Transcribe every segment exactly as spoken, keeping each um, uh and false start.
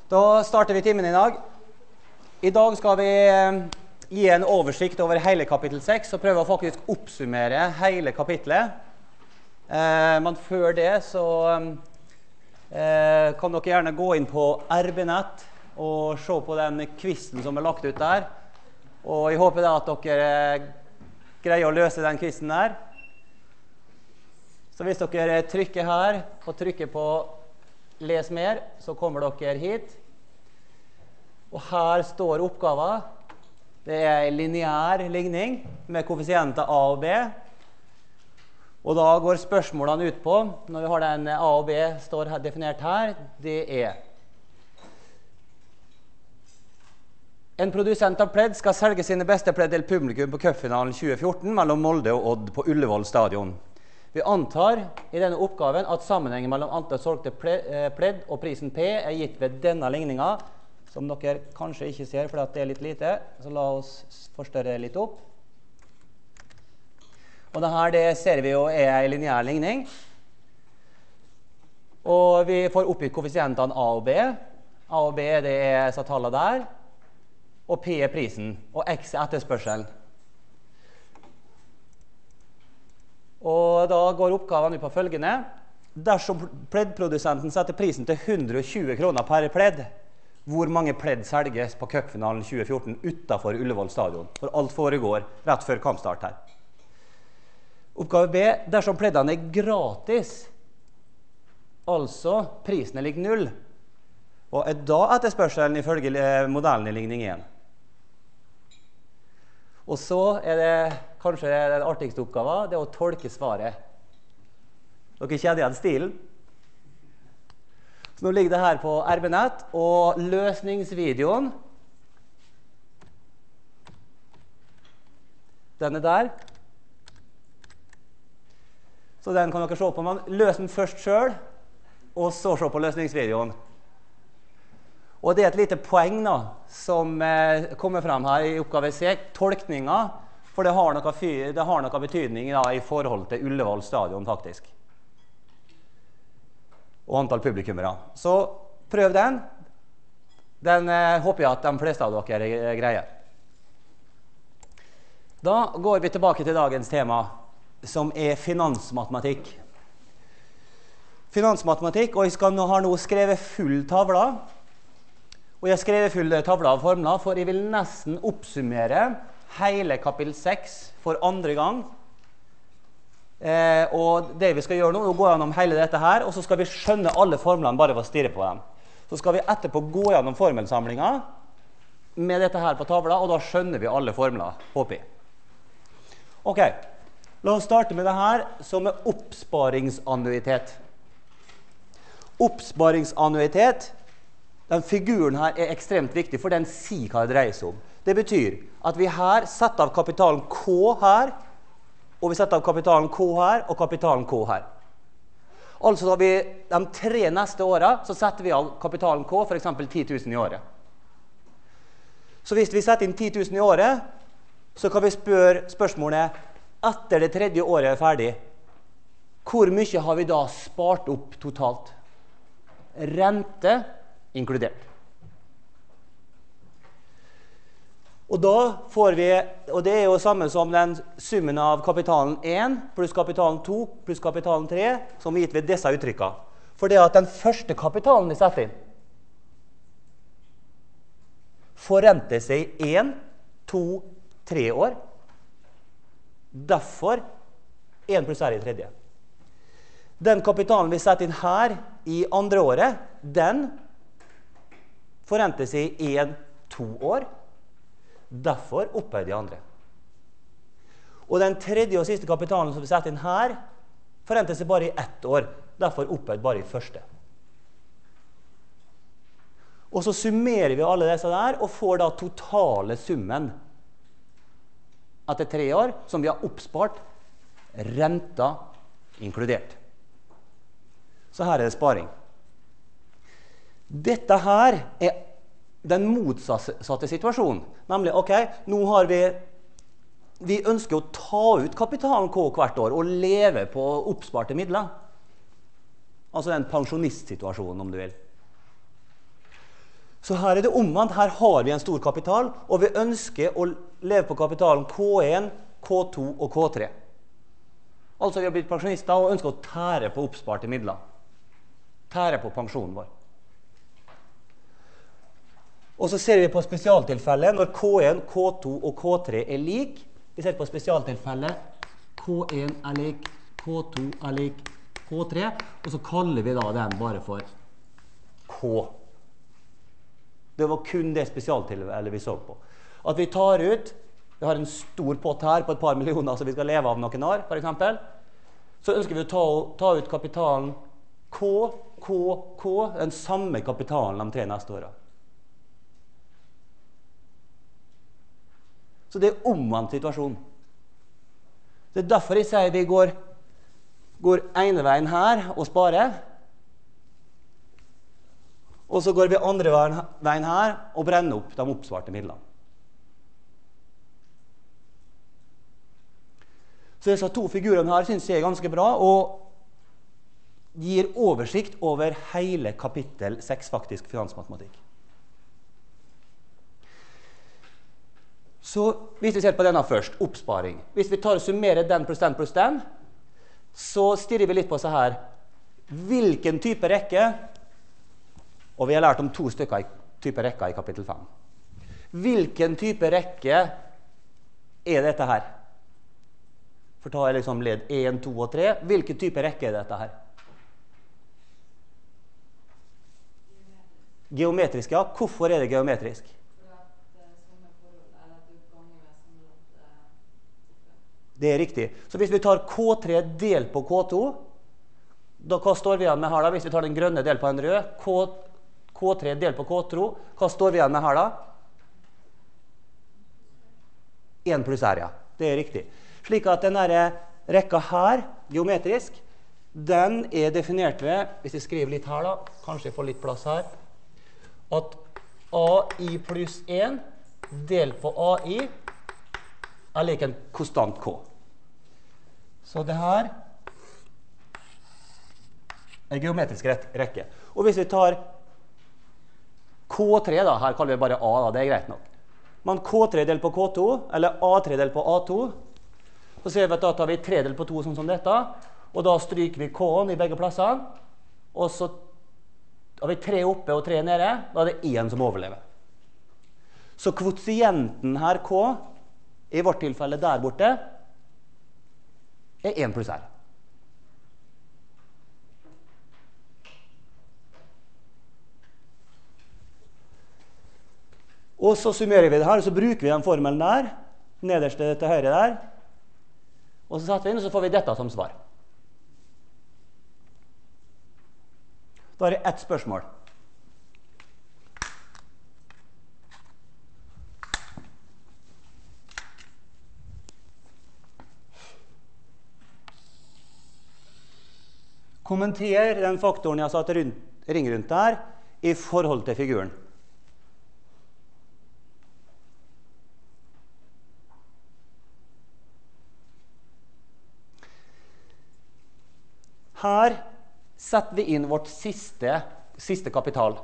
Da starter vi timen i dag. I dag skal vi gi en oversikt over hele kapittel seks og prøve å faktisk oppsummere hele kapitlet. Eh, men før det så eh, kan dere gjerne gå inn på R B nett og se på den quizen som er lagt ut der. Og jeg håper da at dere greier å løse den quizen der. Så hvis dere trykker her og trykker på les mer, så kommer dere hit. Og her står oppgaven. Det er en lineær ligning med koeffisienter A og B. Og da går spørsmålene ut på, når vi har den A og B står her, definert her, det er en produsent av pledd skal selge sine beste pledd til publikum på cupfinalen tjue fjorten mellom Molde og Odd på Ullevål stadion. Vi antar i denne oppgaven at sammenhengen mellom antall solgte pledd og prisen P er gitt ved denne ligningen, som dere kanskje ikke ser fordi det er litt lite, så la oss forstørre litt opp. Og dette det ser vi jo er en lineær ligning. Og vi får oppgitt koeffisientene A og B. A og B det er så tallene der, og P er prisen, og X er etterspørselen. Og da går oppgaven ut på følgende. Dersom pleddprodusenten setter prisen til hundre og tjue kroner per pledd, hvor mange pledd selges på cupfinalen tjue fjorten utenfor Ullevål stadion? For alt foregår rett før kampstart her. Oppgave B. Dersom pleddene er gratis, altså prisen er lik null, og er da etterspørselen ifølge modellen i ligning én. Og så er det kanskje den artigste oppgaven, det er å tolke svaret. Dere kjenner igjen stilen? Så nå ligger det her på R B nett, og løsningsvideoen, den er der. Så den kan dere se på, men løs den først selv, og så se på løsningsvideoen. Og det er et lite poeng da, som eh, kommer frem her i oppgave C, tolkningen, for det har noe, det har noe betydning da, i forhold til Ullevål stadion faktisk. Og antall publikummere. Så prøv den. Den eh, håper jeg at de fleste av dere greier. Da går vi tilbake til dagens tema, som er finansmatematikk. Finansmatematikk, og jeg skal nå, har nå skrevet full tavla. Og jeg har skrevet full tavla av formler, for jeg vil nesten oppsummere hele kapittel seks for andre gang. Eh, og det vi skal gjøre nå, nå går jeg gjennom hele dette her, og så skal vi skjønne alle formlene bare ved å stirre på dem. Så skal vi etterpå gå gjennom formelsamlinger med dette her på tavla, og da skjønner vi alle formler, håper jeg. Ok, la oss starte med det her, som er oppsparingsannuitet. Oppsparingsannuitet, den figuren her er ekstremt viktig, for den sier hva det dreier seg om. Det betyr at vi her setter av kapitalen K her, og vi setter av kapitalen K her, og kapitalen K her. Altså da vi de tre neste årene, så setter vi av kapitalen K, for eksempel ti tusen i året. Så hvis vi setter inn ti tusen i året, så kan vi spørre spørsmålet, etter det tredje året er ferdig, hvor mye har vi da spart opp totalt? Rente inkludert. Og da får vi, og det er jo samme som den summen av kapitalen én pluss kapitalen to pluss kapitalen tre, som er gitt ved disse uttrykkene. For det er at den første kapitalen vi setter inn forrenter seg i én, to, tre år. Derfor én pluss R i tredje. Den kapitalen vi setter inn her i andre året, den forrenter seg i én, to år. Derfor opphøyer de andre. Og den tredje og siste kapitalen som vi setter inn her, forrenter seg bare i ett år. Derfor opphøyer bare i første. Og så summerer vi alle disse der, og får da totale summen etter tre år, som vi har oppspart, renta inkludert. Så her er det sparing. Dette her er den motsatte situasjonen. Nemlig, ok, nå har vi, vi ønsker å ta ut kapitalen K hvert år og leve på oppsparte midler. Altså den pensjonistsituasjonen, om du vil. Så her er det omvendt. Her har vi en stor kapital, og vi ønsker å leve på kapitalen K en, K to og K tre. Altså vi har blitt pensjonister og ønsker å tære på oppsparte midler. Tære på pensjonen vår. Og så ser vi på spesialtilfellet når K en, K to og K tre er lik. Vi ser på spesialtilfellet K en er lik, K to er lik, K tre, og så kaller vi da den bare for K. Det var kun det spesialtilfellet vi så på. At vi tar ut, vi har en stor pott her på et par millioner som vi skal leve av noen år, for eksempel. Så ønsker vi å ta, ta ut kapitalen K, K, K, den samme kapitalen de tre neste årene. Så det er omvendt situasjon. Det er derfor jeg sier vi går, går ene veien her og sparer, og så går vi andre veien her og brenner opp de oppsparte midlene. Så disse to figurene her synes jeg er ganske bra, og gir oversikt over hele kapittel seks, faktisk finansmatematikk. Så hvis vi ser på denne først, oppsparing. Hvis vi tar og summerer den pluss den pluss den, så stirrer vi litt på så her. Hvilken type rekke, og vi har lært om to stykker i type rekker i kapittel fem. Hvilken type rekke er dette her? For ta liksom ledd en, to og tre. Hvilken type rekke er dette her? Geometrisk, ja. Hvorfor er det geometrisk? Det er riktig. Så hvis vi tar K tre delt på K to, da hva står vi igjen med her da? Hvis vi tar den grønne del på en rød, K, K tre delt på K to, hva står vi igjen med her da? en pluss R, ja. Det er riktig. Slik at denne rekka her, geometrisk, den er definert ved, hvis jeg skriver litt her da, kanskje jeg får litt plass her, at A I pluss en delt på A I er lik en konstant K. Så det her er geometrisk rekke. Og hvis vi tar K tre, da, her kaller vi bare A, da, det er greit nok. Men K tre delt på K to, eller A tre delt på A to, så ser vi at da tar vi tre delt på to sånn som dette, og da stryker vi K-en i begge plassene, og så har vi tre oppe og tre nede, da er det en som overlever. Så kvotienten her, K, i vårt tilfelle der borte, er en pluss R. Og så summerer vi det her, og så bruker vi den formelen der, nederst til høyre der, og så setter vi inn, og så får vi dette som svar. Da er det ett spørsmål. Kommenter den faktoren jeg har satt rundt, ring rundt der i forhold til figuren. Her setter vi inn vårt siste, siste kapital.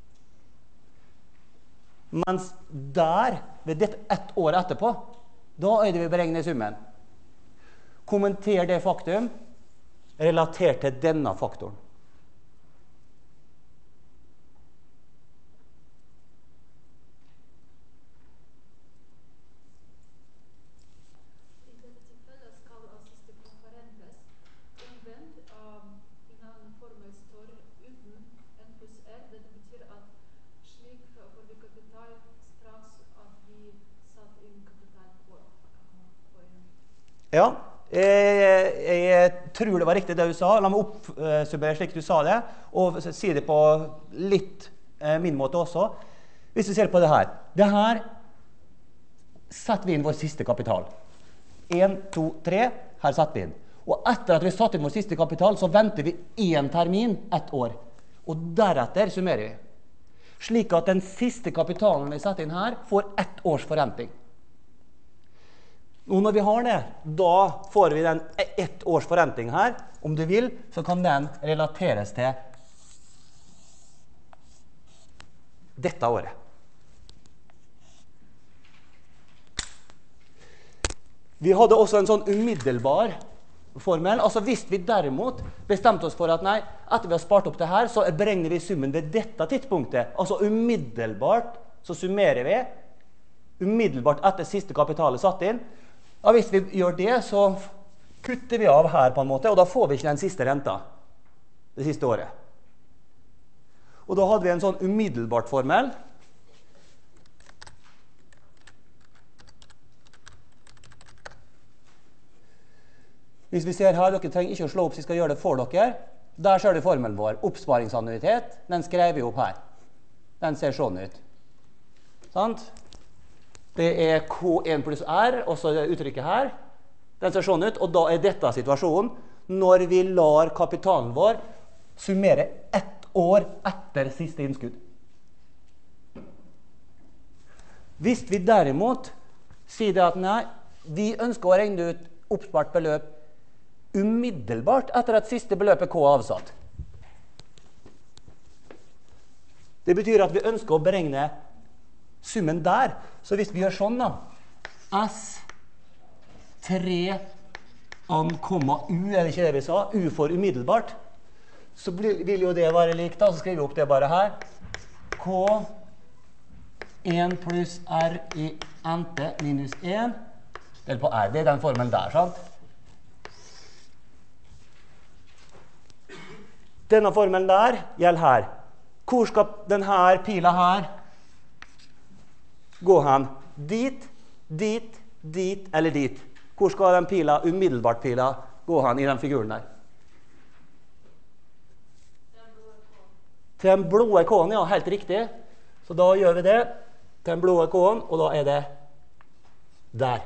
Mens der, ved dette ett år etterpå, da er det vi beregner summen. Kommenter det faktum relatert til denne faktoren. I dette tilfellet skal siste konferentes omvendt i en annen formel står uten N pluss R. Det betyr at slik får vi kapital straks at vi satt inn kapital på, på en. Ja. Jeg, jeg tror det var riktig det du sa. La meg oppsummere slik du sa det, og si det på litt eh, min måte også. Hvis vi ser på det her. Det her setter vi inn vår siste kapital. en, to, tre, her setter vi inn. Og etter at vi satt inn vår siste kapital, så venter vi en termin, ett år. Og deretter summerer vi. Slik at den siste kapitalen vi setter inn her, får ett års forrenting. Og når vi har det, da får vi den ett års forrenting her. Om du vil, så kan den relateres til dette året. Vi hadde også en sånn umiddelbar formel. Altså hvis vi derimot bestemte oss for at nei, etter vi har spart opp det her, så beregner vi summen ved dette tidspunktet. Altså umiddelbart så summerer vi, umiddelbart etter siste kapitalet satt inn. Ja, hvis vi gjør det, så kutter vi av her på en måte, og da får vi ikke den siste renta det siste året. Og da hadde vi en sånn umiddelbart formel. Hvis vi ser her, dere trenger ikke å slå opp, så jeg skal gjøre det for dere. Der ser du formelen vår. Oppsparingsannuitet, den skrev vi opp her. Den ser sånn ut. Sant? Det er K en pluss R, og så er uttrykket her. Den ser sånn ut, og da er dette situasjonen når vi lar kapitalen vår summere ett år etter siste innskudd. Hvis vi derimot sier det at nei, vi ønsker å regne ut oppspart beløp umiddelbart etter at siste beløpet K er avsatt. Det betyr at vi ønsker å beregne summen der. Så hvis vi gjør sånn da, S tre an, U, er det ikke det vi sa? U for umiddelbart. Så vil jo det være likt da, så skriver vi opp det bare her. K en pluss R i ente minus en, del på R, det er den formelen der, sant? Denne formelen der gjelder her. Hvor skal denne pila her gå hen? Dit, dit, dit eller dit. Hvor skal den pila, umiddelbart pila, gå hen i den figuren der? Til den blå K-en, ja, helt riktig. Så da gjør vi det til den blå K-en, og da er det der.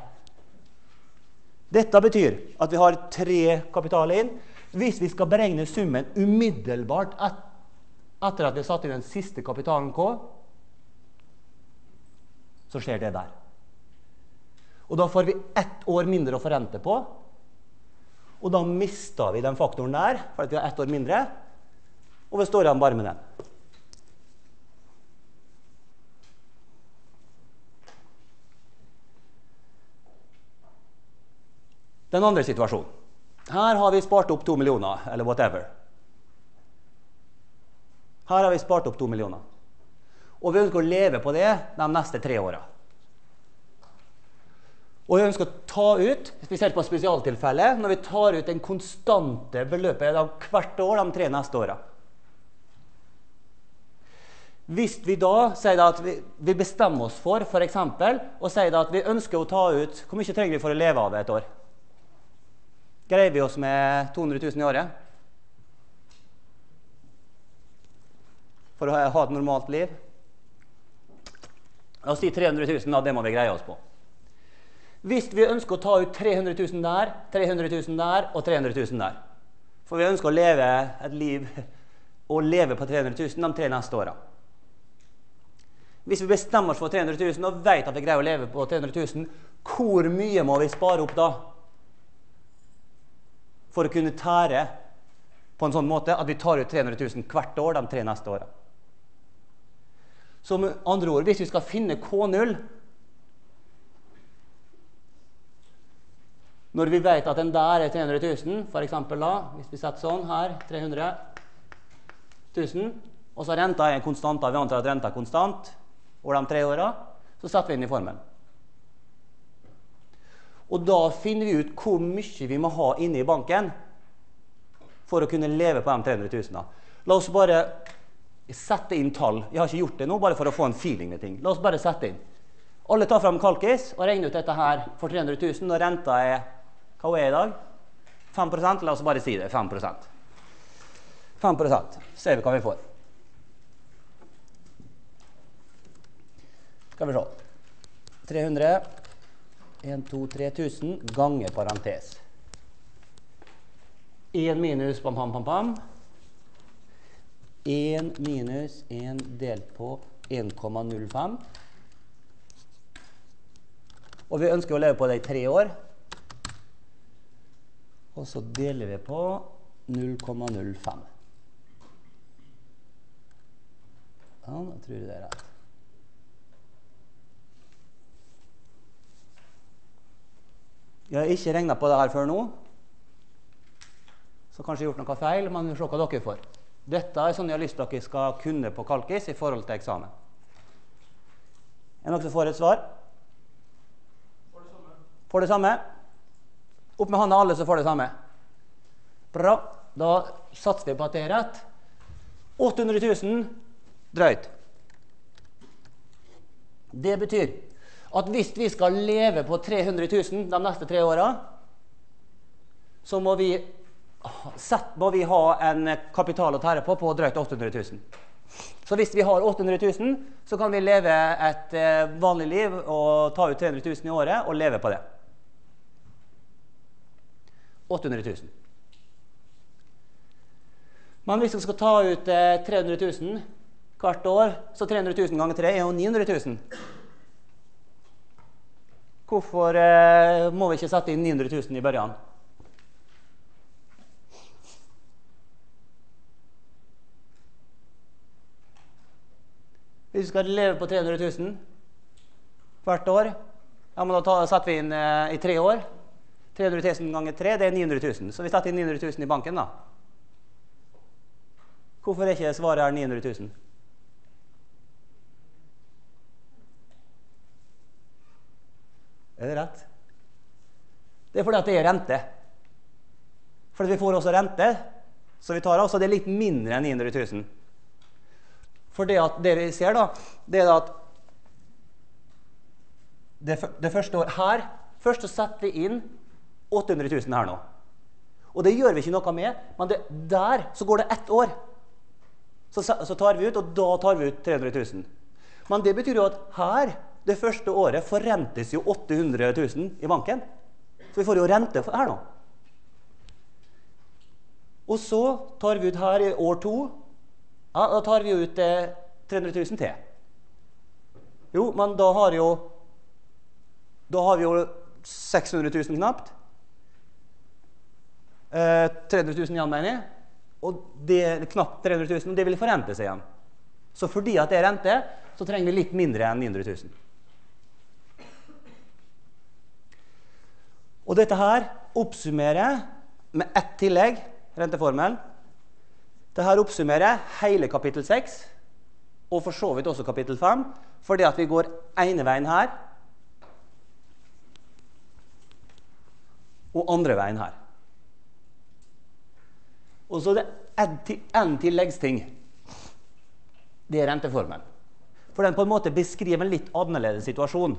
Dette betyr at vi har tre kapitaler inn. Hvis vi skal beregne summen umiddelbart et, etter at vi har satt inn den siste kapitalen K, så skjer det der. Og da får vi ett år mindre å forrente på, og da mister vi den faktoren der, for at vi har ett år mindre, og vi står igjen bare med den. Den andre situasjonen. Her har vi spart opp to millioner, eller whatever. Her har vi spart opp to millioner. Og vi ønsker å leve på det de neste tre årene. Og vi ønsker å ta ut, spesielt på spesialtilfelle, når vi tar ut den konstante beløpet av hvert år de tre neste årene. Hvis vi da sier at vi, vi bestemmer oss for, for eksempel, og sier at vi ønsker å ta ut, hvor mye trenger vi for å leve av et år? Greier vi oss med to hundre tusen i året? For å ha et normalt liv? La oss si tre hundre tusen, da, det må vi greie oss på. Hvis vi ønsker å ta ut tre hundre tusen der, tre hundre tusen der og tre hundre tusen der. For vi ønsker å leve et liv og leve på tre hundre tusen de tre neste årene. Hvis vi bestemmer oss for tre hundre tusen og vet at vi greier å leve på tre hundre tusen, hvor mye må vi spare opp da? For å kunne tære på en sånn måte at vi tar ut tre hundre tusen hvert år de tre neste årene. Så med andre ord, hvis vi skal finne K null, når vi vet at den der er tre hundre tusen, for eksempel da, hvis vi setter sånn her, tre hundre tusen, og så renta er en konstant, vi antar at renta er konstant over de tre årene, så setter vi inn i formelen. Og da finner vi ut hvor mye vi må ha inne i banken for å kunne leve på de tre hundre tusen. La oss bare sette inn tall. Jeg har ikke gjort det nå, bare for å få en feeling med ting. La oss bare sette inn. Alle tar frem kalkis og regner ut dette her for tre hundre tusen, og renta er, hva er i dag? fem prosent, la oss bare si det, fem prosent. fem prosent, ser vi hva vi får. Skal vi se. tre hundre en, to, tre tusen ganger parentes. en minus pam, pam, pam, pam. en minus en delt på en komma null fem. Og vi ønsker å leve på det i tre år. Og så deler vi på null komma null fem. Ja, nå tror jeg det er rett. Jeg har ikke regnet på det her før nå, så kanskje jeg har gjort noe feil, men vi får se hva dere får. Dette er sånn jeg har lyst til at dere skal kunne på kalkis i forhold til eksamen. Er det noen som får et svar? For det samme. Får det samme? Opp med hånda alle som får det samme. Bra. Da satser vi på at det er rett. åtte hundre tusen drøyt. Det betyr at hvis vi skal leve på tre hundre tusen de neste tre årene, så må vi, må vi ha en kapital å tære på på drøyt åtte hundre tusen. Så hvis vi har åtte hundre tusen, så kan vi leve et vanlig liv og ta ut tre hundre tusen i året og leve på det. åtte hundre tusen. Men hvis vi skal ta ut tre hundre tusen hvert år, så tre hundre tusen ganger tre er jo ni hundre tusen. Hvorfor eh, må vi ikke sette inn ni hundre tusen i børjan? Hvis vi skal leve på tre hundre tusen hvert år, ja, men da ta, setter vi inn eh, i tre år. tre hundre tusen ganger tre, det er ni hundre tusen. Så vi setter inn ni hundre tusen i banken da. Hvorfor er ikke svaret her ni hundre tusen? Er det rett? Det er fordi at det er rente. Fordi vi får også rente, så vi tar også det er litt mindre enn ni hundre tusen. For det at det vi ser da, det er at det, det første år her, først så setter vi inn åtte hundre tusen her nå. Og det gjør vi ikke noe med, men det, der så går det ett år. Så, så tar vi ut, og da tar vi ut tre hundre tusen. Men det betyr jo at her, det første året, forrentes jo åtte hundre tusen i banken. Så vi får jo rente her nå. Og så tar vi ut her i år to, ja, da tar vi ut eh, tre hundre tusen til. Jo, men da har jo, da har vi jo seks hundre tusen knapt. Eh, tre hundre tusen igjen, mener jeg. Og det er knapt tre hundre tusen, og det vil forrente seg igjen. Så fordi at det er rente, så trenger vi litt mindre enn ni hundre tusen. Og dette her oppsummerer med ett tillegg, renteformelen. Dette oppsummerer hele kapittel seks, og for så vidt også kapittel fem, fordi at vi går ene veien her, og andre veien her. Og så er det en tilleggsting. Det er renteformelen. For den på en måte beskriver en litt annerledes situasjon.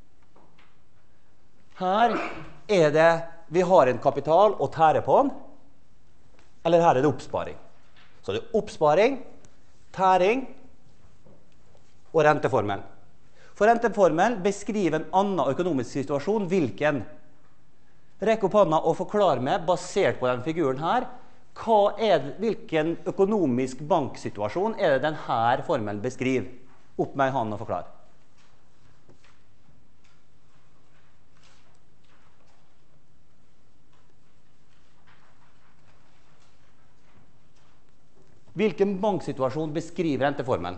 Her er det, vi har en kapital å tære på den, eller her er det oppsparing. Så det er oppsparing, tæring og renteformelen. For renteformelen beskriver en annen økonomisk situasjon. Hvilken? Rekk opp hånda og forklar meg, basert på den figuren her, hva er det, hvilken økonomisk banksituasjon er det denne formelen beskriver? Opp med en hånd og forklar. Hvilken banksituasjon beskriver renteformelen?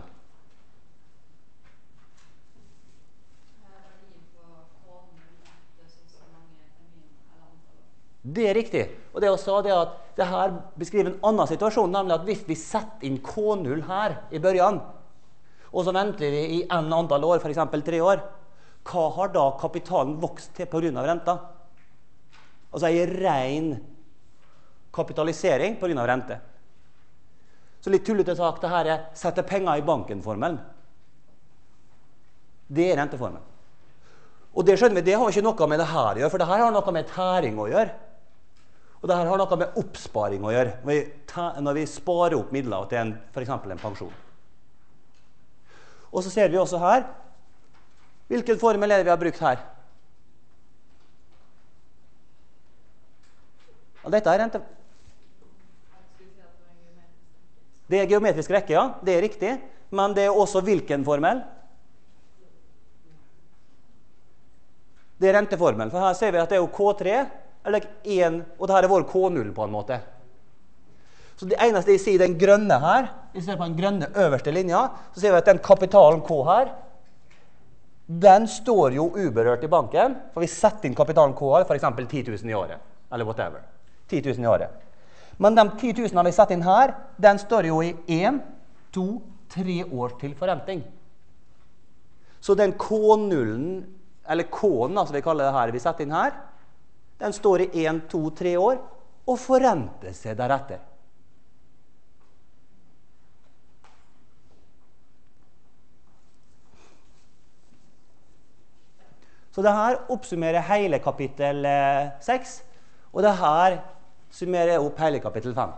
Det er riktig. Og det også det at det her beskriver en annen situasjon, nemlig at hvis vi setter inn K null her i børjan, og så venter vi i en antall år, for eksempel tre år, hva har da kapitalen vokst til på grunn av renta? Altså en ren kapitalisering på grunn av rente. Så litt tullete sagt, det her er sette penger i banken-formelen. Det er renteformelen. Og det skjønner vi, det har ikke noe med det her å gjøre, for det her har noe med tæring å gjøre. Og det her har noe med oppsparing å gjøre, når vi, når vi sparer opp midler til en, for eksempel en pensjon. Og så ser vi også her, hvilken formel er det vi har brukt her? Og dette er rente... Det er geometrisk rekke, ja, det er riktig, men det er også hvilken formel? Det er renteformelen, for her ser vi at det er jo K tre, eller en, og dette er vår K null på en måte. Så det eneste jeg sier den grønne her, i stedet for den grønne øverste linja, så ser vi at den kapitalen K her, den står jo uberørt i banken, for vi setter inn kapitalen K her, for eksempel ti tusen i året, eller whatever. ti tusen i året. Men de ti tusen vi setter inn her, den står jo i en, to, tre år til forrenting. Så den K nullen, eller K-en, altså vi kaller det her, vi setter inn her, den står i en, to, tre år, og forrenter seg deretter. Så det her oppsummerer hele kapittel seks, og det her summerer opp hele kapittel fem.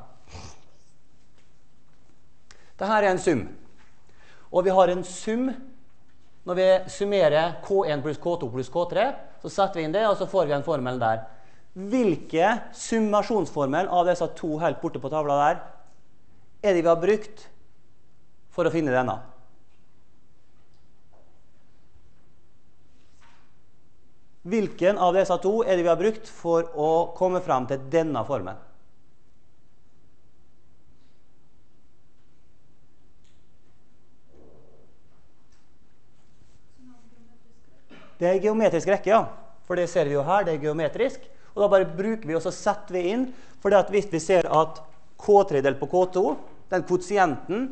Dette er en sum. Og vi har en sum. Når vi summerer K en pluss K to pluss K tre, så setter vi inn det, og så får vi en formel der. Hvilke summasjonsformel av disse to helt borte på tavla der er det vi har brukt for å finne denne? Hvilken av disse to er det vi har brukt for å komme frem til denne formen? Det er geometrisk rekke, ja. For det ser vi jo her, det er geometrisk. Og da bare bruker vi, og så setter vi inn, for at hvis vi ser at K tre delt på K to, den kvotienten,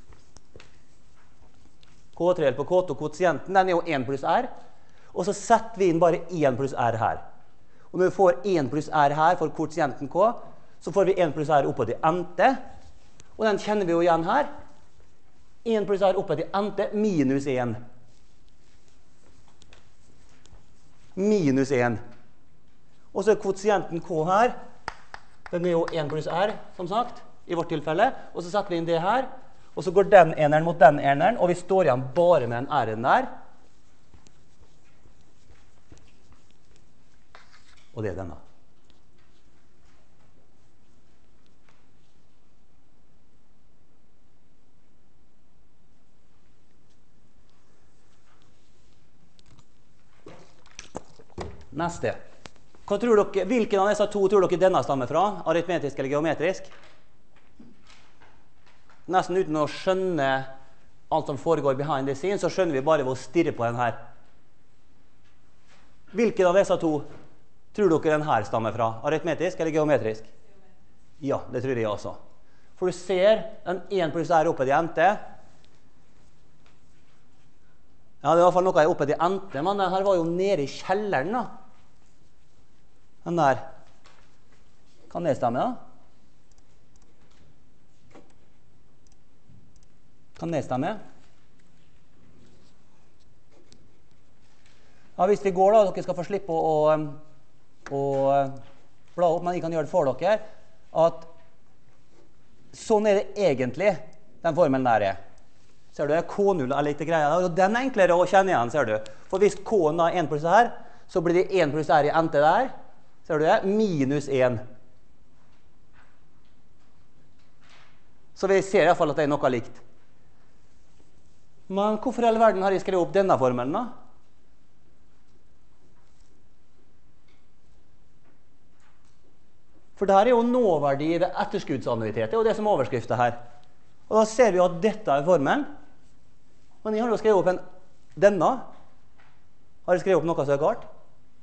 K tre delt på K to, kvotienten, den er jo en pluss R, og så setter vi inn bare en pluss R her. Og når vi får en pluss R her for kvotienten K, så får vi en pluss R oppå til ente, og den kjenner vi jo igjen her. en pluss R oppå til ente minus en. Minus en. Og så er kvotienten K her, den er jo en pluss R, som sagt, i vårt tilfelle, og så setter vi inn det her, og så går den eneren mot den eneren, og vi står igjen bare med en R-en der, og det er denne. Neste. Hva tror dere, hvilken av disse to tror dere denne stammer fra? Aritmetisk eller geometrisk? Nesten uten å skjønne alt som foregår behind the scenes, så skjønner vi bare ved å stirre på den her. Hvilken av disse to tror dere den her stammer fra? Aritmetisk eller geometrisk? Ja, det tror jeg også. For du ser den en pluss R oppe til ente. Ja, det er i hvert fall noe oppe til ente, men den her var jo nede i kjelleren da. Den der. Kan det stemme da? Kan det stemme? Ja, hvis vi går da, dere skal få slippe å, å, å bla opp, men jeg kan gjøre det for dere, at sånn er det egentlig den formelen der er. Ser du, K null er litt greia der, og den er enklere å kjenne igjen, ser du. For hvis K-en er en pluss her, så blir det en pluss R i ente der, ser du det, minus en. Så vi ser i hvert fall at det er noe likt. Men hvorfor i all verden har jeg skrevet opp denne formelen da? For dette er jo nåverdi ved etterskuddsannuitet, det er jo det som er overskriftet her. Og da ser vi at dette er formelen. Men jeg har jo skrevet opp en denne. Har jeg skrevet opp noe som er galt?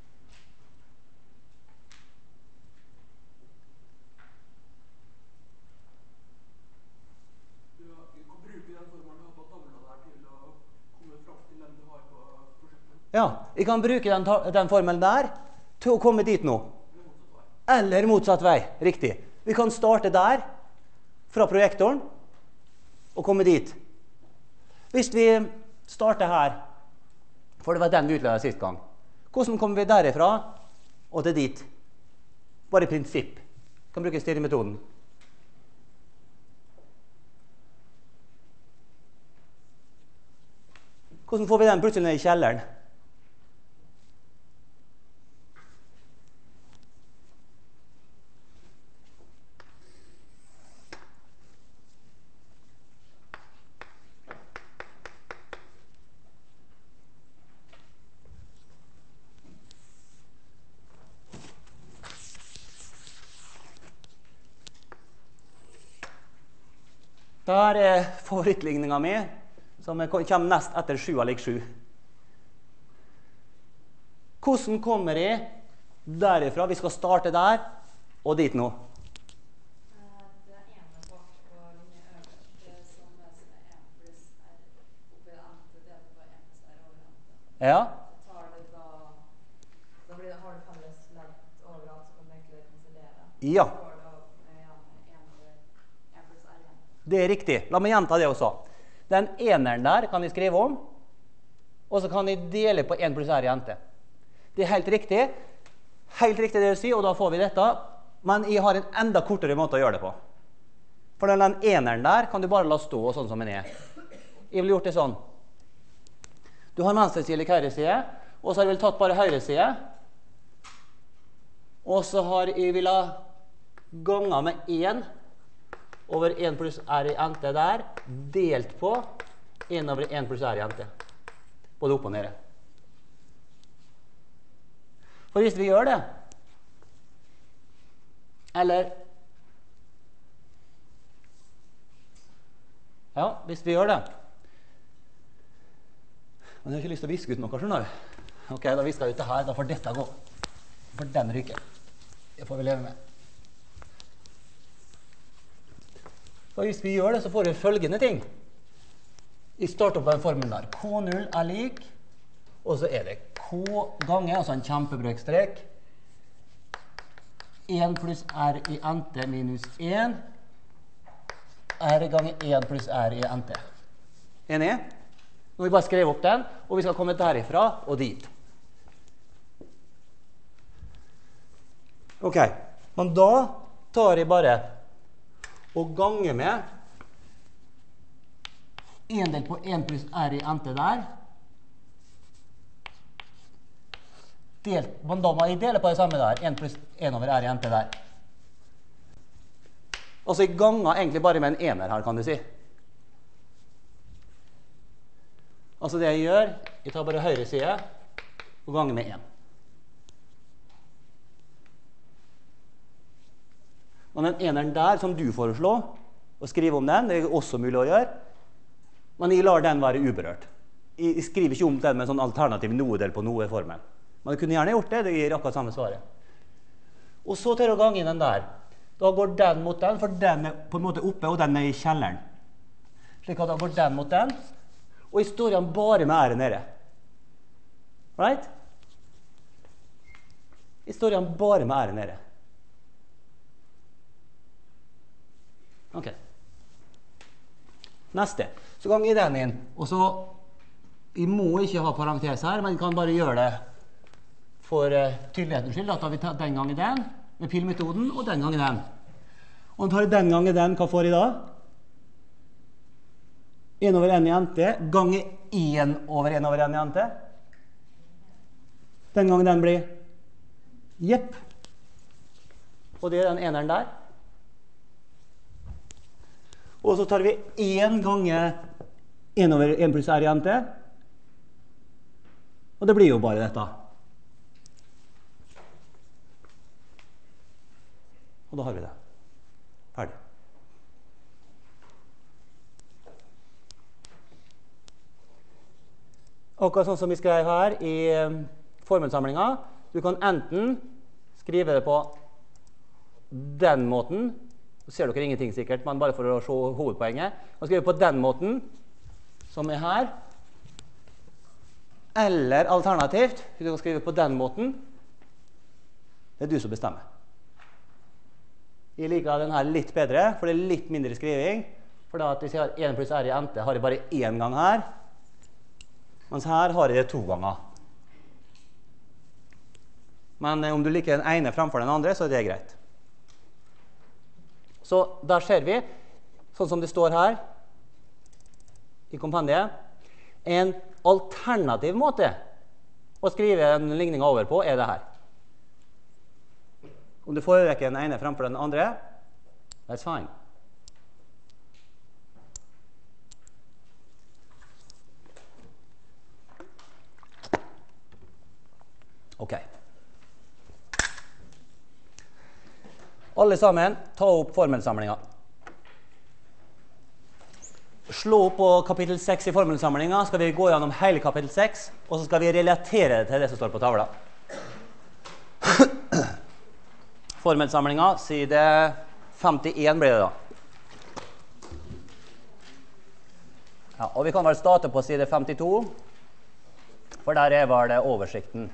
Ja, jeg kan bruke den, den formelen der til å komme dit nå. Eller motsatt vei, riktig. Vi kan starte der, fra projektoren, og komme dit. Hvis vi starter her, for det var den vi utledet sist gang, hvordan kommer vi derifra og til dit? Bare i prinsipp. Vi kan bruke styремetoden. Hvordan får vi den plutselig ned i kjelleren? Der er favorittligningen min, som kommer nest etter sju er lik sju. Hvordan kommer jeg derifra? Vi skal starte der, og dit nå. Det ene bak på linje øverst, det som er som er en pluss r oppi det ante, det er på en pluss r over ante. Ja. Tar det da, da blir det, har du felles ledd overalt, så kan du egentlig kansellere. Ja. Så får du da igjen en over en pluss r igjen. Det er riktig. La meg gjenta det også. Den eneren der kan jeg skrive om, og så kan jeg dele på en pluss r i ente. Det er helt riktig. Helt riktig det du sier, og da får vi dette. Men jeg har en enda kortere måte å gjøre det på. For den eneren der kan du bare la stå sånn som den er. Jeg vil gjort det sånn. Du har venstre side eller høyre side, og så har jeg vel tatt bare høyre side. Og så har jeg vil ha ganger med en over en pluss r i ente der, delt på en over en pluss r i ente. Både opp og nede. For hvis vi gjør det, eller, ja, hvis vi gjør det, men jeg har ikke lyst til å viske ut noe, skjønner du? Ok, da visker jeg ut det her, da får dette gå. For den ryker. Det får vi leve med. For hvis vi gjør det, så får vi følgende ting. Vi starter på en formel der. K null er lik, og så er det K ganger, altså en kjempebrøkstrek, en pluss r i ente minus en, r ganger en pluss r i ente. Enig? Nå har vi bare skrevet opp den, og vi skal komme derifra og dit. Ok, men da tar jeg bare og ganger med en del på en pluss r i ente der, delt, men da må jeg dele på det samme der, en pluss en over r i ente der. Altså jeg ganger egentlig bare med en ener her, kan du si. Altså det jeg gjør, jeg tar bare høyre side og ganger med en. Og den eneren der som du foreslår, å skrive om den, det er også mulig å gjøre, men jeg lar den være uberørt. Jeg skriver ikke om den med en sånn alternativ noe-del på noe-formel. Men du kunne gjerne gjort det, det gir akkurat samme svaret. Og så til å gange inn den der. Da går den mot den, for den er på en måte oppe, og den er i kjelleren. Slik at da går den mot den, og jeg står igjen bare med r nede. Right? Jeg står igjen bare med r nede. Ok. Neste. Så ganger jeg den inn, og så, jeg må ikke ha parentes her, men jeg kan bare gjøre det for uh, tydelighetens skyld. Da tar vi den gangen den, med pilmetoden, og den gangen den. Og når tar jeg den gangen den, hva får jeg da? en over n i ente, ganger en over en over n i ente. Den gangen den blir jepp. Og det er den eneren der. Og så tar vi en ganger en over en pluss r i ente. Og det blir jo bare dette. Og da har vi det. Ferdig. Akkurat sånn som vi skrev her i formelsamlingen. Du kan enten skrive det på den måten. Så ser dere ingenting sikkert, men bare for å se hovedpoenget. Man skriver på den måten, som er her. Eller alternativt, du kan skrive på den måten. Det er du som bestemmer. Jeg liker denne litt bedre, for det er litt mindre skriving. For da at hvis jeg har en pluss r i ente, har jeg bare én gang her. Mens her har jeg det to ganger. Men om du liker den ene fremfor den andre, så er det greit. Så der ser vi, sånn som det står her i kompendiet, en alternativ måte å skrive en ligning over på er det her. Om du foretrekker den ene fremfor den andre, that's fine. Ok. Alle sammen, ta opp formelsamlingen. slå opp på kapittel seks i formelsamlingen, skal vi gå gjennom hele kapittel seks, og så skal vi relatere det til det som står på tavla. Formelsamlingen, side femtien blir det da. Ja, og vi kan vel starte på side femtito, for der er var det oversikten.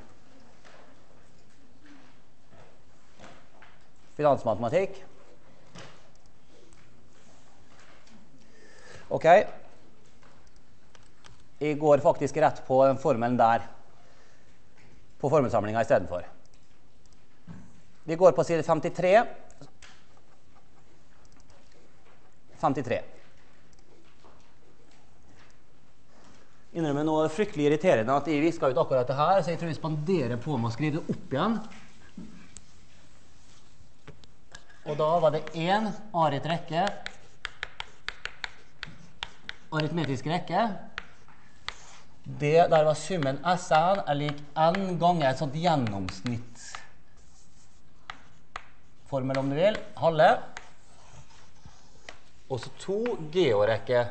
Finansmatematikk. Ok. Jeg går faktisk rett på den formelen der, på formelsamlingen i stedet for. Vi går på side femtitre. femtitre. Innrømmer noe fryktelig irriterende at jeg visker ut akkurat det her, så jeg tror vi spanderer på med å skrive det opp igjen. Og da var det en arit rekke, aritmetisk rekke. Det der var summen S N er lik N ganger et sånt gjennomsnitt. Formel om du vil, halve. Og så to georekke.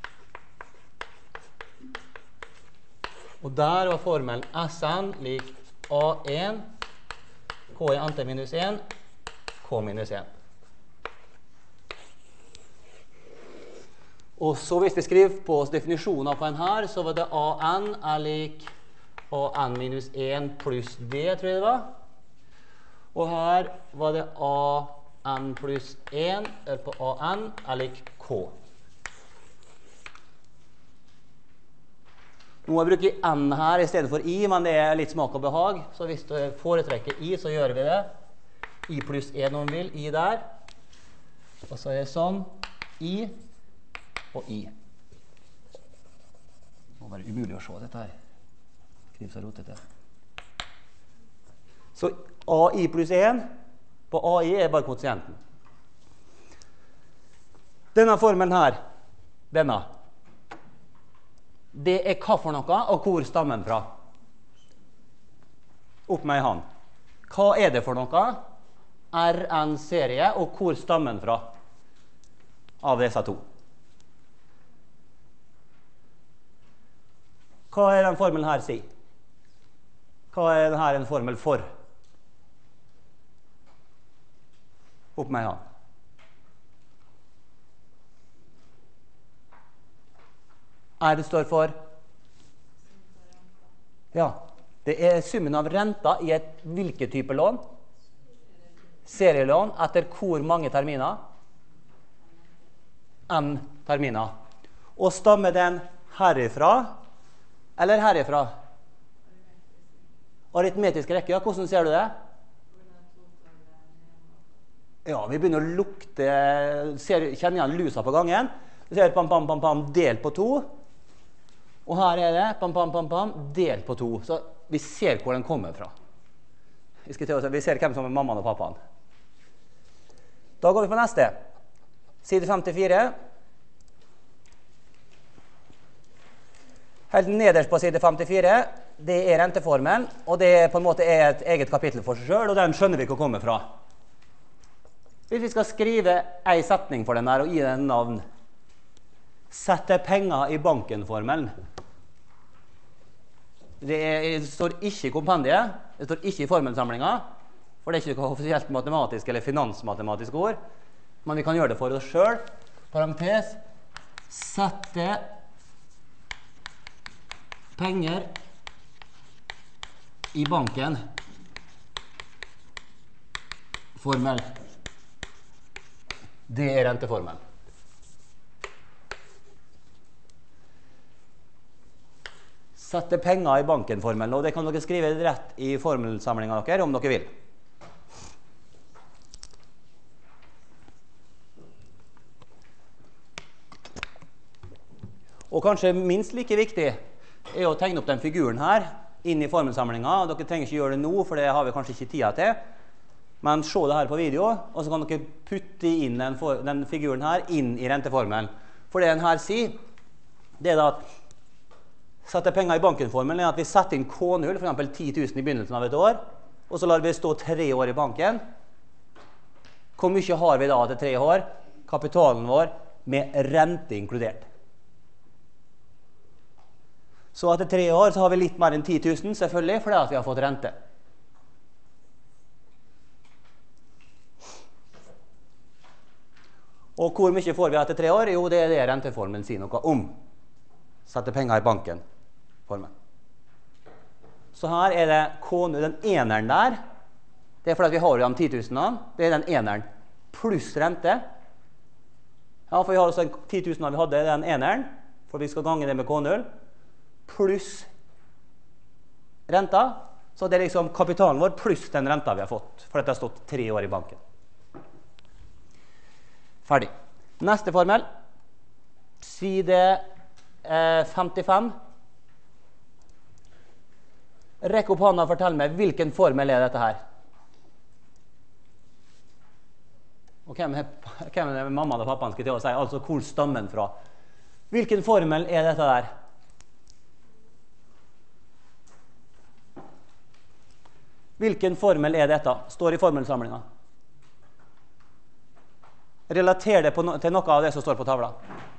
Og der var formelen S N lik A en, K i N T minus en, K minus en. Og så hvis vi skriver på definisjonen på en her, så var det A N er lik A N minus en pluss D, tror jeg det var. Og her var det A N pluss en, eller på A N er lik K. Nå jeg bruker N her i stedet for I, men det er litt smak og behag. Så hvis du foretrekker I, så gjør vi det. I pluss en om vi vil, I der. Og så er det sånn, I og I. Det må være umulig å se dette her. Skriv så rotete. Så A I pluss en, på A I er bare koeffisienten. Denne formelen her, denne, det er hva for noe, og hvor stammer den fra? Opp med en hånd. Hva er det for noe? R N-serie, og hvor stammer den fra? Av disse to. Hva er den formelen her si? Hva er denne en formel for? Opp med en hånd. R står for? Ja, det er summen av renta i et hvilket type lån? Serielån etter hvor mange terminer? N terminer. Og stammer den herifra, eller herifra? Aritmetisk rekke, ja, hvordan ser du det? Ja, vi begynner å lukte, ser, kjenner igjen lusa på gangen. Vi ser pam, pam, pam, pam, delt på to. Og her er det, pam, pam, pam, pam, delt på to. Så vi ser hvor den kommer fra. Vi, skal til å, vi ser hvem som er mammaen og pappaen. Da går vi på neste. Side femtifire. Helt nederst på side femtifire, det er renteformelen, og det er på en måte er et eget kapittel for seg selv, og den skjønner vi ikke å komme fra. Hvis vi skal skrive en setning for den her og gi den navn, sette penger i banken-formelen. Det, er, det står ikke i kompendiet, det står ikke i formelsamlingen, for det er ikke noe offisielt matematisk eller finansmatematisk ord, men vi kan gjøre det for oss selv. Parentes, sette penger i banken. Formel. Det er renteformelen. Sette penger i banken-formelen, og det kan dere skrive rett i formelsamlingen dere, om dere vil. Og kanskje minst like viktig er å tegne opp den figuren her inn i formelsamlingen. Dere trenger ikke gjøre det nå, for det har vi kanskje ikke tida til. Men se det her på video, og så kan dere putte inn den, for, den figuren her inn i renteformelen. For det den her sier, det er da at sette penger i banken-formelen er at vi setter inn K null, for eksempel ti tusen i begynnelsen av et år, og så lar vi stå tre år i banken. Hvor mye har vi da til tre år? Kapitalen vår med rente inkludert. Så etter tre år så har vi litt mer enn ti tusen, selvfølgelig, fordi at vi har fått rente. Og hvor mye får vi etter tre år? Jo, det er det renteformen sier noe om. Sette penger i banken. Formen. Så her er det K null, den eneren der. Det er fordi at vi har jo de ti tusen. Det er den eneren pluss rente. Ja, for vi har også ti tusen vi hadde, den eneren, for vi skal gange det med K null, pluss renta. Så det er liksom kapitalen vår pluss den renta vi har fått, for dette har stått tre år i banken. Ferdig. Neste formel. Side eh, femtifem. Rekk opp hånda og fortell meg hvilken formel er dette her. Og hvem er, hvem er det mamma og pappaen skal til å si? Altså, hvor stammer den fra? Hvilken formel er dette der? Hvilken formel er dette? Står i formelsamlingen. Relater det på no til noe av det som står på tavla.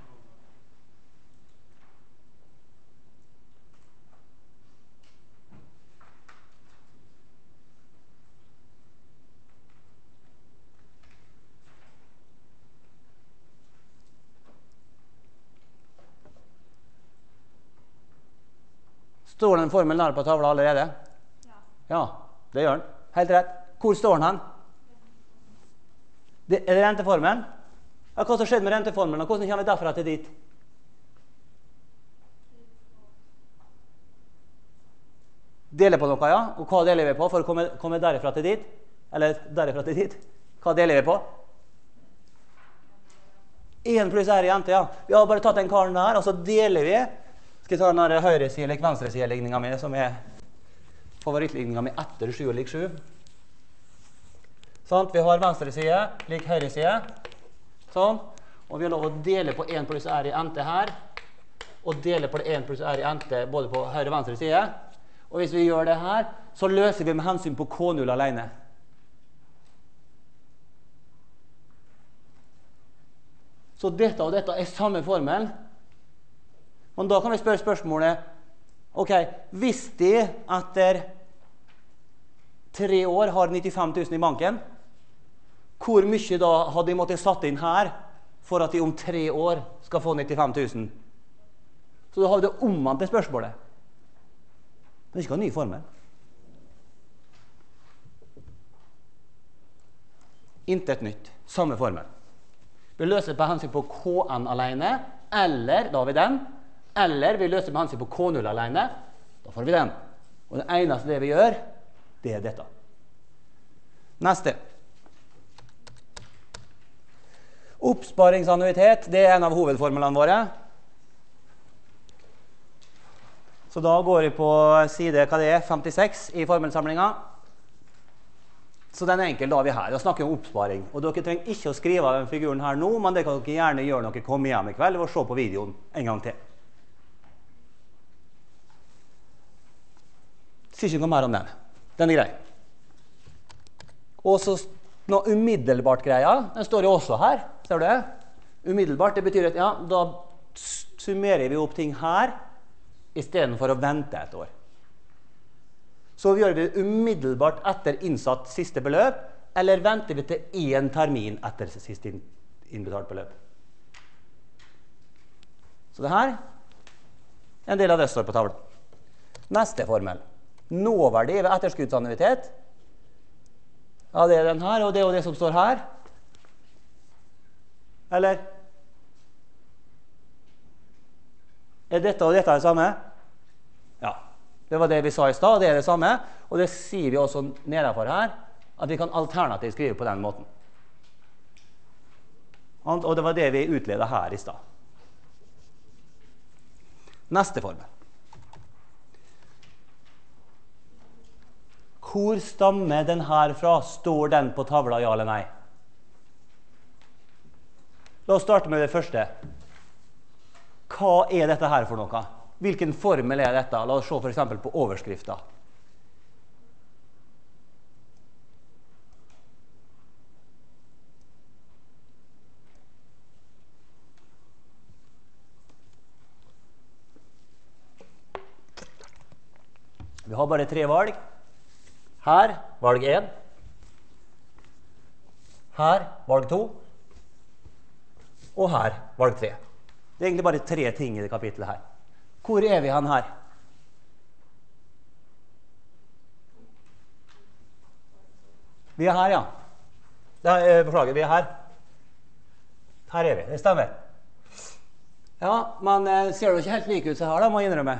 Står den formelen der på tavla allerede? Ja. Ja, det gjør den. Helt rett. Hvor står den hen? Det, er det renteformelen? Ja, hva som skjedde med renteformelen, og hvordan kommer vi derfra til dit? Deler på noe, ja. Og hva deler vi på for å komme, komme derifra til dit? Eller derifra til dit? Hva deler vi på? en pluss r i rente, ja. Vi har bare tatt den karen der, og så deler vi. Skal jeg ta den høyre-side eller venstre-side-ligningen min, som er favorittligningen min etter sju og lik sju. Sånn, vi har venstre side, lik høyre side. Sånn. Og vi har lov å dele på en pluss r i ente her. Og dele på det en pluss r i ente både på høyre og venstre side. Og hvis vi gjør det her, så løser vi med hensyn på K null alene. Så dette og dette er samme formel. Men da kan vi spørre spørsmålet, ok, hvis de etter tre år har nittifem tusen i banken, hvor mye da hadde de måttet satt inn her for at de om tre år skal få nittifem tusen? Så da har vi det omvendte spørsmålet. Men det er ikke en ny formel. Intet nytt. Samme formel. Vi løser på hensyn på K N alene, eller, da har vi den, eller vi løser på hensyn på K null alene, da får vi den. Og det eneste det vi gjør, det er dette. Neste. Oppsparingsannuitet, det er en av hovedformelene våre. Så da går vi på side hva det er, femtiseks i formelsamlingen. Så den er enkel da vi her, og snakker om oppsparing. Og dere trenger ikke å skrive av den figuren her nå, men det kan dere gjerne gjøre når dere kommer hjem i kveld og se på videoen en gang til. Sier ikke noe mer om den. Den er grei. Og så noe umiddelbart greia, den står jo også her, ser du det? Umiddelbart, det betyr at ja, da summerer vi opp ting her, i stedet for å vente et år. Så gjør vi det umiddelbart etter innsatt siste beløp, eller venter vi til en termin etter siste innbetalt beløp. Så det her er en del av det som står på tavlen. Neste formel. Nåverdi ved etterskuddsannuitet. Ja, det er den her, og det er jo det som står her. Eller? Er dette og dette det samme? Ja. Det var det vi sa i stad, det er det samme. Og det sier vi også nedenfor her, at vi kan alternativt skrive på den måten. Og det var det vi utledet her i stad. Neste formel. Hvor stammer den her fra? Står den på tavla, ja eller nei? La oss starte med det første. Hva er dette her for noe? Hvilken formel er dette? La oss se for eksempel på overskriften. Vi har bare tre valg. Her, valg én. Her, valg to. Og her, valg tre. Det er egentlig bare tre ting i det kapitlet her. Hvor er vi han her? Vi er her, ja. Er, beklager, vi er her. Her er vi, det stemmer. Ja, men ser det ikke helt like ut så her da, må jeg innrømme.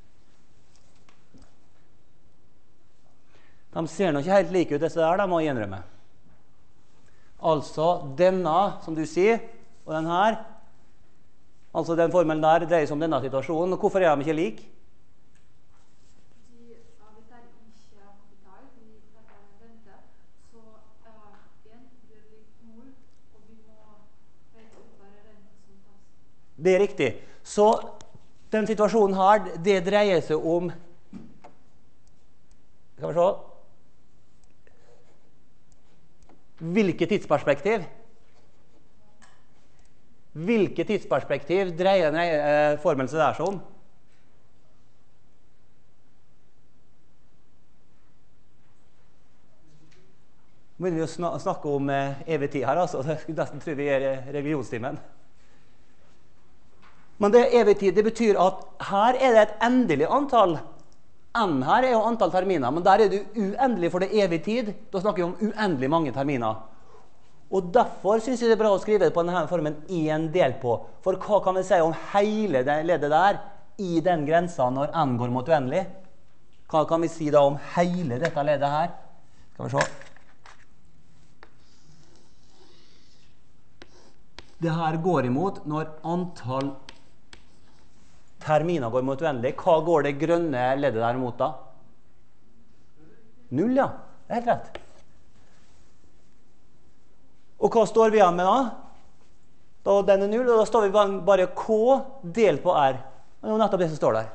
De ser nok ikke helt like ut disse der, da må jeg innrømme. Altså, denne, som du sier, og den her, altså den formelen der dreier seg om denne situasjonen. Og hvorfor er de ikke like? Fordi uh, vi tar ikke kapital, vi tar bare rente, så uh, en blir lik null, og vi må regne ut bare rente som tas. Det er riktig. Så den situasjonen her, det dreier seg om, skal vi se, hvilket tidsperspektiv? Hvilket tidsperspektiv dreier den eh, formelen seg der som? Nå begynner vi å snakke om eh, evig tid her, altså. Jeg skulle nesten tro vi er i religionstimen. Men det evig tid, det betyr at her er det et endelig antall. N her er jo antall terminer, men der er det uendelig for det evig tid. Da snakker vi om uendelig mange terminer. Og derfor synes jeg det er bra å skrive det på denne formen en del på. For hva kan vi si om hele det leddet der i den grensen når n går mot uendelig? Hva kan vi si da om hele dette leddet her? Skal vi se. Det her går imot når antall terminer går mot uendelig. Hva går det grønne leddet der mot da? Null, ja. Det er helt rett. Og hva står vi igjen med da? Da den er null, og da står vi bare K delt på R. Og det er nettopp det som står der.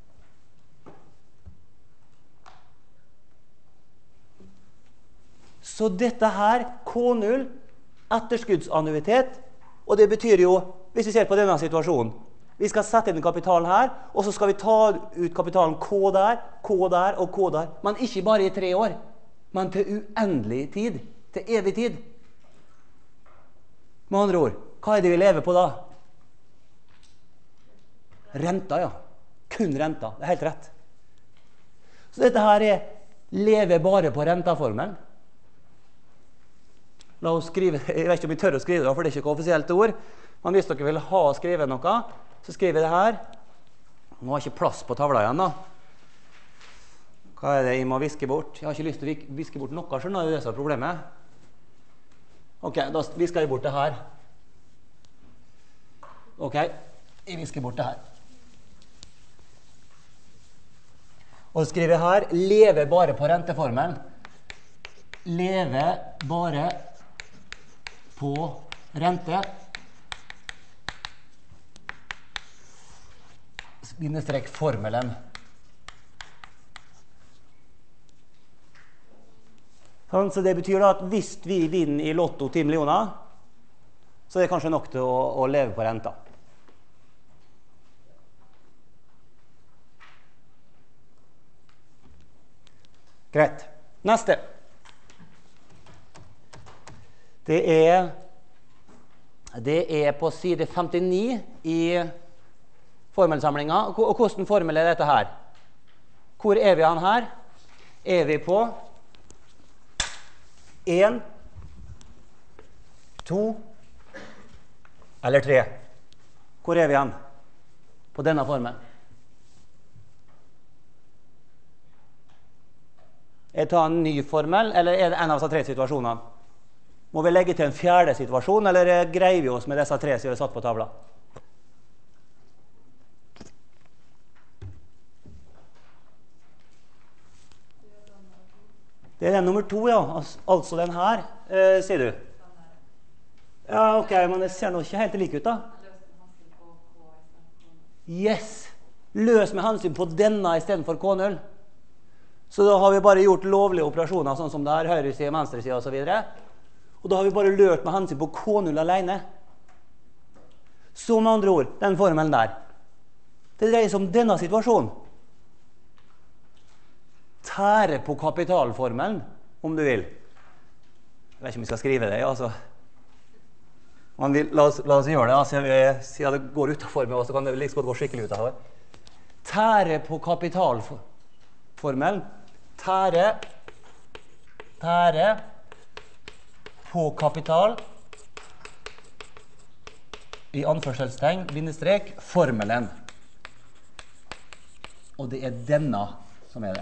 Så dette her, K null, etterskuddsannuitet, og det betyr jo, hvis vi ser på denne situasjonen, vi skal sette inn kapitalen her, og så skal vi ta ut kapitalen K der, K der og K der, men ikke bare i tre år, men til uendelig tid, til evig tid. Med andre ord, hva er det vi lever på da? Renta, ja. Kun renta, det er helt rett. Så dette her er leve bare på rentaformelen. La oss skrive, jeg vet ikke om vi tør å skrive det, for det er ikke et offisielt ord, men hvis dere vil ha skrevet noe, så skriver jeg det her. Nå har jeg ikke plass på tavla igjen da. Hva er det jeg må viske bort? Jeg har ikke lyst til å viske bort noe, skjønner du, det er det som er problemet. Ok, da visker jeg bort det her. Ok, jeg visker bort det her. Og så skriver jeg her, leve bare på renteformelen. Leve bare på rente. Bindestrek formelen. Så det betyr da at hvis vi vinner i lotto ti millioner, så er det kanskje nok til å, å leve på renta. Greit. Neste. Det er, det er på side femtini i formelsamlinga. Og hvordan formel er dette her? Hvor er vi han her? Er vi på en, to eller tre? Hvor er vi igjen på denne formelen? Jeg tar en ny formel, eller er det en av disse tre situasjonene? Må vi legge til en fjerde situasjon, eller greier vi oss med disse tre som vi har satt på tavla? Det er den nummer to, ja. Altså den her, eh, sier du. Ja, ok, men det ser nå ikke helt like ut da. Yes! Løs med hensyn på denne i stedet for K null. Så da har vi bare gjort lovlige operasjoner, sånn som det her, høyre side, venstre side og så videre. Og da har vi bare lørt med hensyn på K null alene. Så med andre ord, den formelen der. Det dreier seg om denne situasjonen. tære på kapitalformelen, om du vil. Jeg vet ikke om vi skal skrive det, altså. Man vil, la, oss, la oss gjøre det, altså, jeg, siden det går utenfor meg, så kan det like godt gå skikkelig utenfor. Tære på kapitalformelen. Tære, tære på kapital, i anførselstegn, bindestrek, formelen. Og det er denne som er det.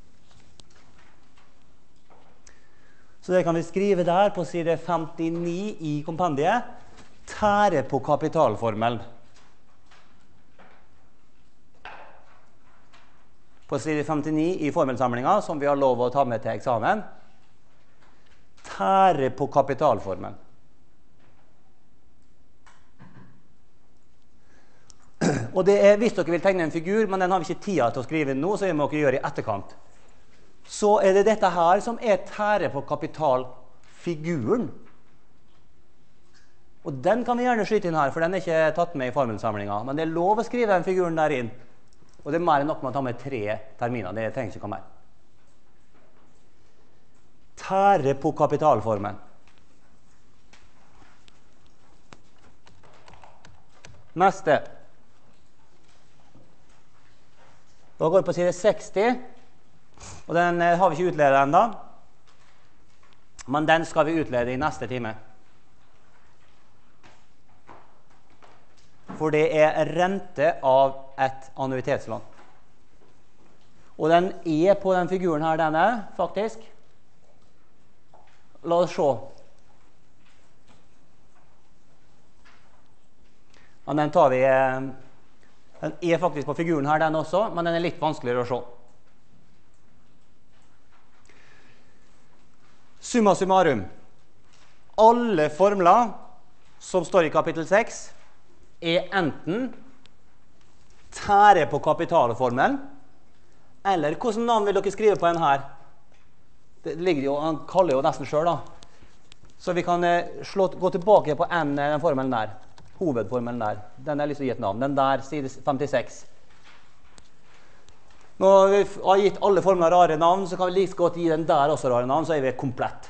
Så det kan vi skrive der på side femtini i kompendiet. Tære på kapitalformelen. På side femtini i formelsamlingen, som vi har lov å ta med til eksamen. Tære på kapitalformelen. Og det er, hvis dere vil tegne en figur, men den har vi ikke tida til å skrive nå, så det må dere gjøre i etterkant. Så er det dette her som er tære på kapitalfiguren. Og den kan vi gjerne skyte inn her, for den er ikke tatt med i formelsamlingen. Men det er lov å skrive den figuren der inn. Og det er mer enn nok med å ta med tre terminer. Det trenger ikke komme mer. Tære på kapitalformen. Neste. Da går vi på side seksti, og den eh, har vi ikke utledet enda, men den skal vi utlede i neste time. For det er rente av et annuitetslån. Og den er på den figuren her, denne, faktisk. La oss se. Og den tar vi... Eh, Den er faktisk på figuren her, den også, men den er litt vanskeligere å se. Summa summarum. Alle formler som står i kapittel seks er enten tære på kapitalformelen, eller hvordan navn vil dere skrive på en her? Det ligger jo, han kaller jo nesten selv da. Så vi kan slå, gå tilbake på en, den formelen der. Hovedformelen der. Den har jeg lyst til å gi et navn. Den der, side femtiseks. Når vi har gitt alle formler rare navn, så kan vi like godt gi den der også rare navn, så er vi komplett.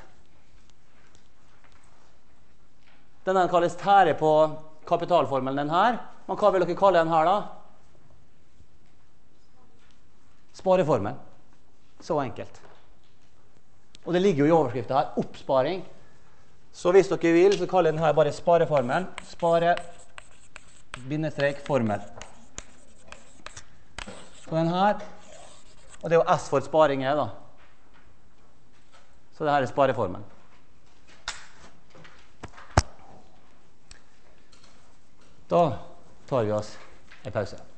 Den kalles tære på kapitalformelen, den her. Men hva vil dere kalle den her da? Spareformel. Så enkelt. Og det ligger jo i overskriften her, oppsparing. Så hvis dere vil, så kaller den her bare spareformelen. Spare, bindestrek, formel. Og den her, og det er jo S for sparing her da. Så det her er spareformelen. Da tar vi oss en pause.